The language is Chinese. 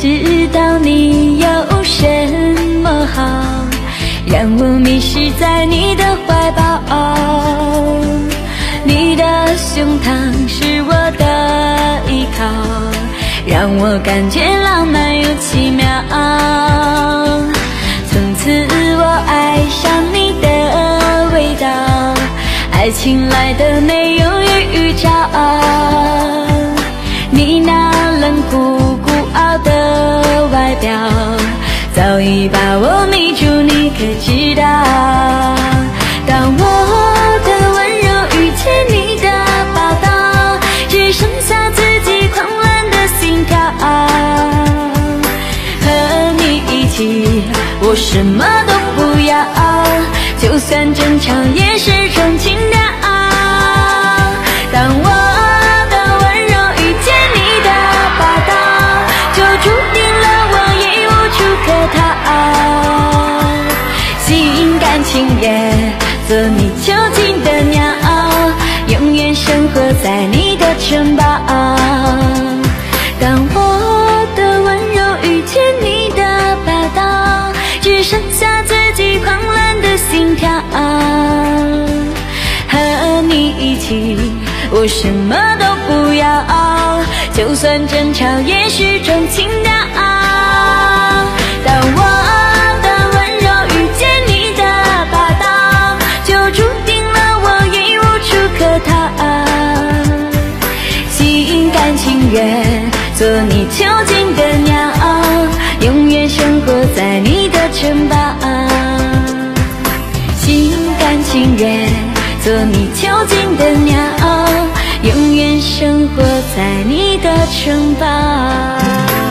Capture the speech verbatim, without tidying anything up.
知道你有什么好，让我迷失在你的怀抱。你的胸膛是我的依靠，让我感觉浪漫又奇妙。从此我爱上你的味道，爱情来的没有预兆。你那冷酷孤傲的外表早已把我迷住，你可知道？当我的温柔遇见你的霸道，只剩下自己狂乱的心跳。和你一起，我什么都不要，就算争吵也是种情调。当我的温柔遇见你的霸道，就注定了我已无处可逃。心甘情愿做你囚禁的鸟，永远生活在你的城堡。当我的温柔遇见你的霸道，只剩下自己狂乱的心跳。和你一起，我什么都不要，就算争吵也是种情调。当我的温柔遇见你的霸道，就注定了我已无处可逃。心甘情愿做你囚禁的鸟，永远生活在你的城堡。心甘情愿做你囚禁的鸟，永远生活在你的城堡。